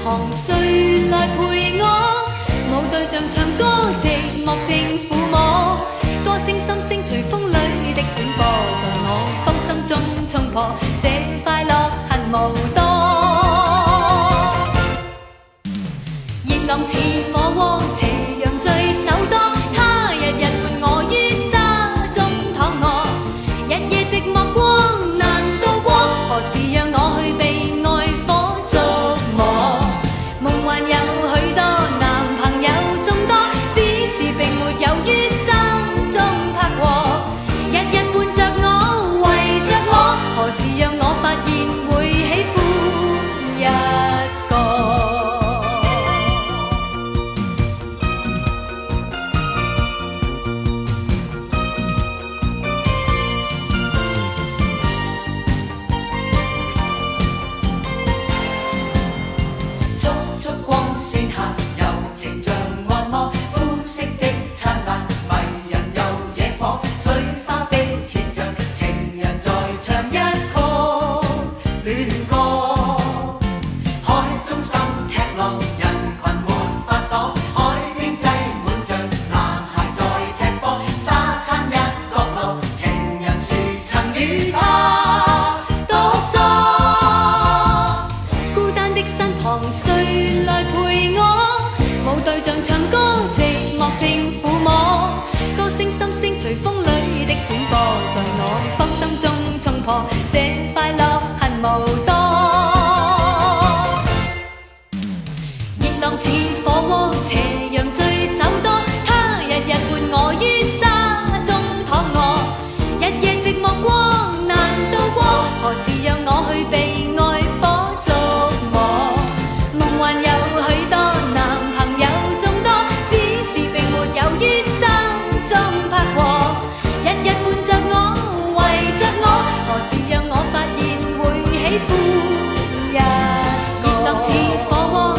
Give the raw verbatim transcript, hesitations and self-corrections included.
旁，谁来陪我？无对象唱歌，寂寞正撫摸。歌聲心聲隨風裏的轉播，在我芳心中衝破，這快樂恨無多。熱浪似火鍋，斜陽最手多，他日日伴我於沙中躺臥，日夜寂寞光難渡過，何時讓我去被愛火燭磨？夢幻有許多，男朋友眾多，只是並沒有於心中拍和，日日伴着我，圍着我，何時讓我發現會喜歡一個？燭燭光線下，柔情像按摩，膚色的燦爛，迷人又惹火，水花飛濺着，情人在唱一曲戀歌。海中心踢浪，人群沒法擋，海邊擠滿着男孩在踢波，沙灘一角落，情人樹曾與他獨坐。孤單的身旁，誰來陪我？無對象唱歌，寂寞正撫摸。歌聲心聲隨風裏的轉播，在我芳心中衝破，這快樂恨無多。熱浪似火鍋，斜陽最手多，他日日伴我於沙中躺臥，日夜寂寞光難渡過，何時讓我去被愛火燭磨？夢幻有許多，男朋友眾多，只是並沒有於心中拍和，日日伴着我，圍着我，何時讓我發現會喜歡一個？熱浪似火鍋。